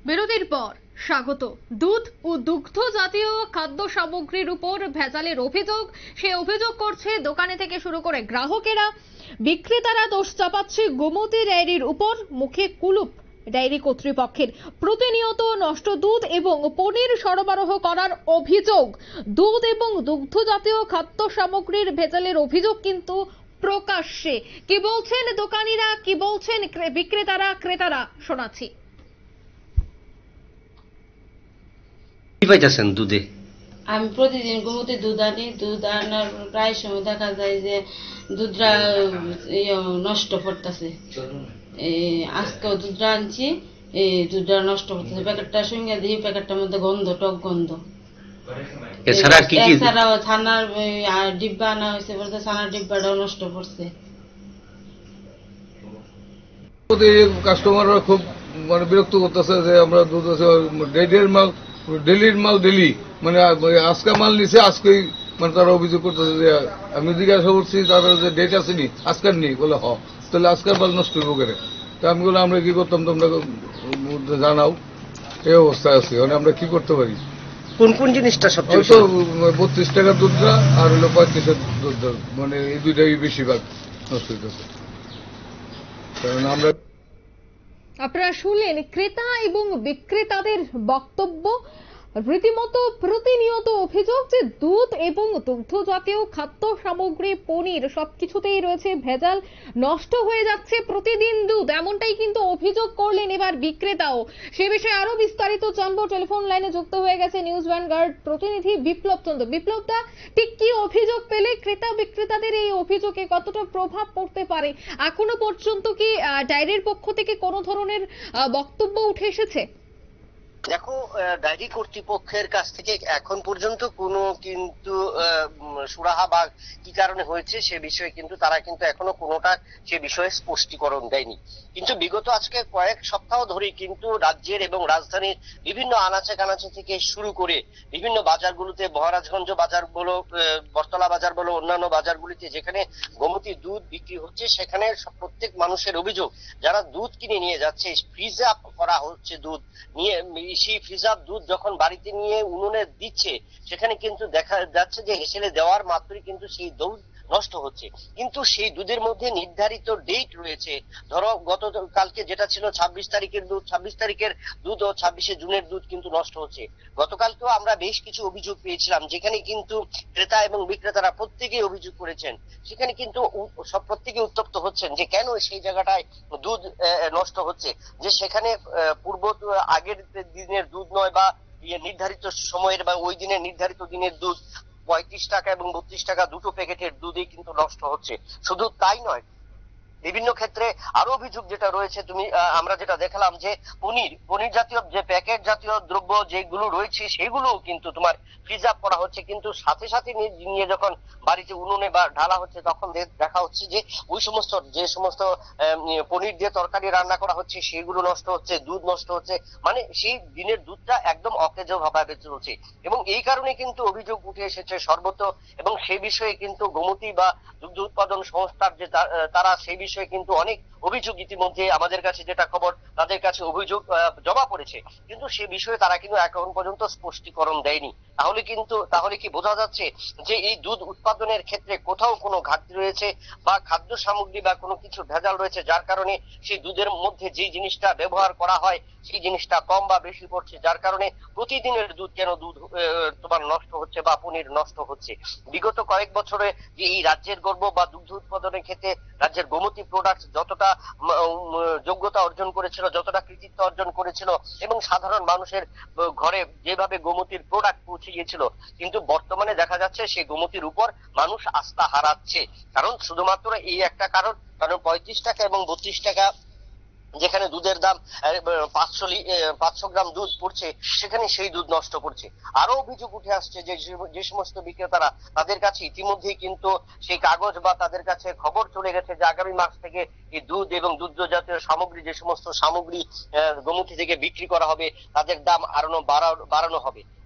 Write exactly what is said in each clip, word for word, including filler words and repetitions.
বিরতির পর স্বাগত। দুধ ও দুগ্ধ জাতীয় খাদ্য সামগ্রীর উপর ভেজালের অভিযোগ, সে অভিযোগ করছে দোকানে থেকে শুরু করে গ্রাহকেরা। বিক্রেতারা দোষ চাপাচ্ছে গোমতী ডেয়ারির উপর, মুখে কুলুপ ডেয়ারি কর্তৃপক্ষের। প্রতিনিয়ত নষ্ট দুধ এবং পনির সরবরাহ করার অভিযোগ। দুধ এবং দুগ্ধ জাতীয় খাদ্য সামগ্রীর ভেজালের অভিযোগ কিন্তু প্রকাশ্যে। কি বলছেন দোকানিরা, কি বলছেন বিক্রেতারা, ক্রেতারা, শোনাচ্ছি। কি পাইতেছেন দুধে? আমি প্রতিদিন গোমতী দুধ আনি। দুধ আনার প্রায় সময় দেখা যায় যে দুধটা নষ্ট করতেছে। আজকেও দুধটা আনছি, এই দুধটা নষ্ট করতেছে। প্যাকেটটা সঙ্গে দিই, প্যাকেটটার মধ্যে গন্ধ, টক গন্ধ। এছাড়া কি কি? এছাড়াও ছানার ডিব্বা আনা হয়েছে, বলতে ছানার ডিব্বাটাও নষ্ট করছে। কাস্টমাররা খুব মানে বিরক্ত করতেছে যে আমরা দুধ ডেলির মাল ডেলির মাল ডেলি মানে আজকে মাল নিছে আজকেই, মানে তারা অভিযোগ করতেছে যে আমি জিজ্ঞাসা করছি তারা যে ডেট আসেনি আজকার নেই, বলে হ তাহলে আজকার মাল নষ্ট হইব করে। তা আমি বললাম আমরা কি করতাম তোমরা জানাও, এই অবস্থায় আছে। মানে আমরা কি করতে পারি? কোন কোন জিনিসটা সবচেয়ে হয়তো বত্রিশ টাকার দুধটা আর হলো পঁয়ত্রিশের দুধটা, মানে এই দুইটাই বেশিরভাগ নষ্ট হইতেছে। কারণ আমরা আপনারা শুনলেন ক্রেতা এবং বিক্রেতাদের বক্তব্য। রীতিমতো প্রতিনিয়ত অভিযোগ যে দুধ এবং দুগ্ধ জাতীয় খাদ্য সামগ্রী, পনির সবকিছুতেই রয়েছে ভেজাল, নষ্ট হয়ে যাচ্ছে প্রতিদিন দুধ, এমনটাই কিন্তু অভিযোগ করলেন এবার বিক্রেতাও। সে বিষয়ে আরো বিস্তারিত জানবো। টেলিফোন লাইনে যুক্ত হয়ে গেছে নিউজ ভ্যানগার্ড প্রতিনিধি বিপ্লব চন্দ্র। বিপ্লব দা, ঠিক কি অভিযোগ পেলে? ক্রেতা বিক্রেতাদের এই অভিযোগে কতটা প্রভাব পড়তে পারে? এখনো পর্যন্ত কি ডায়েরির পক্ষ থেকে কোনো ধরনের বক্তব্য উঠে এসেছে? দেখো, ডায়েরি কর্তৃপক্ষের কাছ থেকে এখন পর্যন্ত কোনো কিন্তু সুরাহা বা কি কারণে হয়েছে সে বিষয়ে কিন্তু তারা কিন্তু এখনো কোনোটা সে বিষয়ে স্পষ্টীকরণ দেয়নি। কিন্তু বিগত আজকে কয়েক সপ্তাহ ধরেই কিন্তু রাজ্যের এবং রাজধানীর বিভিন্ন আনাচে কানাচে থেকে শুরু করে বিভিন্ন বাজারগুলোতে, মহারাজগঞ্জ বাজার বলো, বটতলা বাজার বলো, অন্যান্য বাজারগুলিতে যেখানে গোমতী দুধ বিক্রি হচ্ছে, সেখানে প্রত্যেক মানুষের অভিযোগ যারা দুধ কিনে নিয়ে যাচ্ছে, ফ্রিজ আপ করা হচ্ছে দুধ নিয়ে, সেই ফ্রিজার দুধ যখন বাড়িতে নিয়ে উনুনে দিচ্ছে সেখানে কিন্তু দেখা যাচ্ছে যে হেসেলে দেওয়ার মাত্রই কিন্তু সেই দুধ নষ্ট হচ্ছে। কিন্তু সেই দুধের মধ্যে নির্ধারিত ডেট রয়েছে। ধরো গত কালকে যেটা ছিল ছাব্বিশ তারিখের দুধ, ছাব্বিশ তারিখের দুধ ও ছাব্বিশে জুনের দুধ কিন্তু নষ্ট হচ্ছে। গতকালকেও আমরা বেশ কিছু অভিযোগ পেয়েছিলাম, যেখানে কিন্তু ক্রেতা এবং বিক্রেতারা প্রত্যেকেই অভিযোগ করেছেন। সেখানে কিন্তু সব প্রত্যেকে উত্তপ্ত হচ্ছেন যে কেন সেই জায়গাটায় দুধ নষ্ট হচ্ছে, যে সেখানে পূর্ব আগের দিনের দুধ নয় বা নির্ধারিত সময়ের বা ওই দিনের নির্ধারিত দিনের দুধ পঁয়ত্রিশ টাকা এবং বত্রিশ টাকা দুটো প্যাকেটের দুধই কিন্তু নষ্ট হচ্ছে। শুধু তাই নয়, বিভিন্ন ক্ষেত্রে আরো অভিযোগ যেটা রয়েছে, তুমি আমরা যেটা দেখালাম যে পনির পনির জাতীয় যে প্যাকেট জাতীয় দ্রব্য যেগুলো রয়েছে সেগুলো কিন্তু তোমার ফ্রিজ আপ করা হচ্ছে, কিন্তু সাথে সাথে নিয়ে যখন বাড়িতে উনুনে বা ঢালা হচ্ছে তখন দেখা হচ্ছে যে ওই সমস্ত যে সমস্ত পনির দিয়ে তরকারি রান্না করা হচ্ছে সেগুলো নষ্ট হচ্ছে, দুধ নষ্ট হচ্ছে, মানে সেই দিনের দুধটা একদম অকেজো ভাবে চলছে। এবং এই কারণে কিন্তু অভিযোগ উঠে এসেছে সর্বত্র। এবং সেই বিষয়ে কিন্তু গোমতী বা দুগ্ধ উৎপাদন সংস্থার যে তারা সেই বিষয়ে কিন্তু অনেক অভিযোগ ইতিমধ্যে আমাদের কাছে যেটা খবর, তাদের কাছে অভিযোগ জমা পড়েছে, কিন্তু সে বিষয়ে তারা কিন্তু এখন পর্যন্ত স্পষ্টীকরণ দেয়নি। তাহলে কিন্তু তাহলে কি বোঝা যাচ্ছে যে এই দুধ উৎপাদনের ক্ষেত্রে কোথাও কোনো ঘাটতি রয়েছে বা খাদ্য সামগ্রী বা কোনো কিছু ভেজাল রয়েছে, যার কারণে সেই দুধের মধ্যে যে জিনিসটা ব্যবহার করা হয় সেই জিনিসটা কম বা বেশি পড়ছে, যার কারণে প্রতিদিনের দুধ কেন দুধ তোমার নষ্ট হচ্ছে বা পনির নষ্ট হচ্ছে। বিগত কয়েক বছরে যে এই রাজ্যের গর্ব বা দুগ্ধ উৎপাদনের ক্ষেত্রে রাজ্যের গোমতী প্রোডাক্ট যতটা যোগ্যতা অর্জন করেছিল, যতটা কৃতিত্ব অর্জন করেছিল এবং সাধারণ মানুষের ঘরে যেভাবে গোমতীর প্রোডাক্ট পৌঁছে গিয়েছিল, কিন্তু বর্তমানে দেখা যাচ্ছে সেই গোমতীর উপর মানুষ আস্থা হারাচ্ছে। কারণ শুধুমাত্র এই একটা কারণ, কারণ পঁয়ত্রিশ টাকা এবং বত্রিশ টাকা যেখানে দুধের দাম পাঁচশো পাঁচশো গ্রাম দুধ পড়ছে, সেখানে সেই দুধ নষ্ট করছে। আরো অভিযোগ উঠে আসছে যে যে সমস্ত বিক্রেতারা, তাদের কাছে ইতিমধ্যেই কিন্তু সেই কাগজ বা তাদের কাছে খবর চলে গেছে যে আগামী মাস থেকে এই দুধ এবং দুগ্ধ জাতীয় সামগ্রী, যে সমস্ত সামগ্রী গোমতী থেকে বিক্রি করা হবে, তাদের দাম আরো বাড়ানো হবে।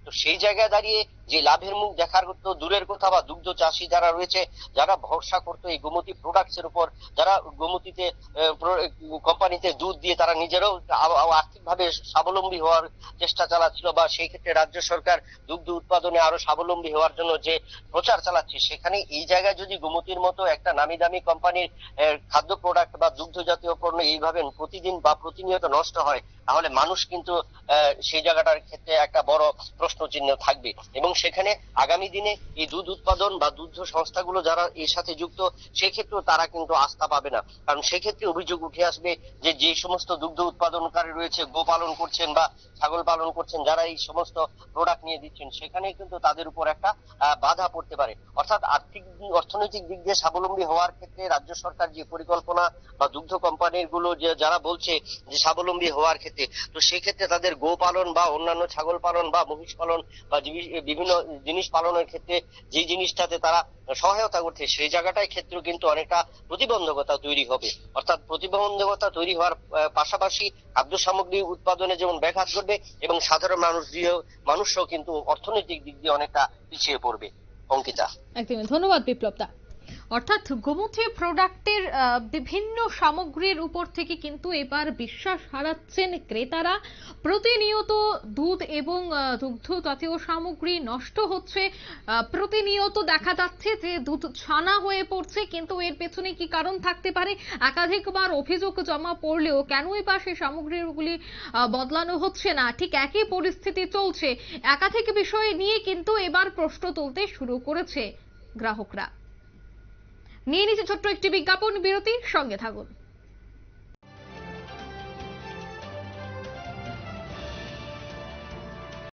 তো সেই জায়গায় দাঁড়িয়ে যে লাভের মুখ দেখার তো দূরের কথা, বা দুগ্ধ চাষী যারা রয়েছে, যারা ভরসা করতো এই গোমতী প্রোডাক্টস এর উপর, যারা গোমতীতে কোম্পানিতে দুধ দিয়ে তারা নিজেরাও আর্থিকভাবে স্বাবলম্বী হওয়ার চেষ্টা চালাচ্ছিল, বা সেই ক্ষেত্রে রাজ্য সরকার দুগ্ধ উৎপাদনে আরো স্বাবলম্বী হওয়ার জন্য যে প্রচার চালাচ্ছে, সেখানে এই জায়গায় যদি গোমতীর মতো একটা নামি দামি কোম্পানির খাদ্য প্রোডাক্ট বা দুগ্ধ জাতীয় পণ্য এইভাবে প্রতিদিন বা প্রতিনিয়ত নষ্ট হয়, তাহলে মানুষ কিন্তু সেই জায়গাটার ক্ষেত্রে একটা বড় প্রশ্ন চিহ্ন থাকবে। এবং সেখানে আগামী দিনে এই দুধ উৎপাদন বা দুগ্ধ সংস্থাগুলো যারা এর সাথে যুক্ত, সেক্ষেত্রেও তারা কিন্তু আস্থা পাবে না। কারণ সেক্ষেত্রে অভিযোগ উঠে আসবে যে যে সমস্ত দুগ্ধ উৎপাদনকারী রয়েছে, গো পালন করছেন বা ছাগল পালন করছেন, যারা এই সমস্ত প্রোডাক্ট নিয়ে দিচ্ছেন, সেখানে কিন্তু তাদের উপর একটা বাধা পড়তে পারে। অর্থাৎ আর্থিক অর্থনৈতিক দিক দিয়ে স্বাবলম্বী হওয়ার ক্ষেত্রে রাজ্য সরকার যে পরিকল্পনা বা দুগ্ধ কোম্পানিগুলো যে যারা বলছে যে স্বাবলম্বী হওয়ার ক্ষেত্রে, তো সেক্ষেত্রে তাদের গো পালন বা অন্যান্য ছাগল পালন বা মহিষ পালন বা বিভিন্ন জিনিস পালনের ক্ষেত্রে যে জিনিসটাতে তারা সহায়তা করছে, সেই জায়গাটায় ক্ষেত্রে কিন্তু অনেকটা প্রতিবন্ধকতা তৈরি হবে। অর্থাৎ প্রতিবন্ধকতা তৈরি হওয়ার পাশাপাশি খাদ্য সামগ্রী উৎপাদনে যেমন ব্যাঘাত ঘটবে, এবং সাধারণ মানুষ দিয়ে মানুষও কিন্তু অর্থনৈতিক দিক দিয়ে অনেকটা পিছিয়ে পড়বে। অঙ্কিতা, একদমই ধন্যবাদ বিপ্লব দা। অর্থাৎ গোমতী প্রোডাক্টের বিভিন্ন সামগ্রীর উপর থেকে কিন্তু এবার বিশ্বাস হারাচ্ছেন ক্রেতারা। প্রতিনিয়ত দুধ এবং দুগ্ধ জাতীয় সামগ্রী নষ্ট হচ্ছে, প্রতিনিয়ত দেখা যাচ্ছে যে দুধ ছানা হয়ে পড়ছে, কিন্তু এর পেছনে কি কারণ থাকতে পারে? একাধিকবার অভিযোগ জমা পড়লেও কেনই বা সেই সামগ্রীগুলি বদলানো হচ্ছে না? ঠিক একই পরিস্থিতি চলছে। একাধিক বিষয় নিয়ে কিন্তু এবার প্রশ্ন তুলতে শুরু করেছে গ্রাহকরা। নিয়ে নিচ্ছে ছোট্ট একটি বিজ্ঞাপন বিরতি, সঙ্গে থাকুন।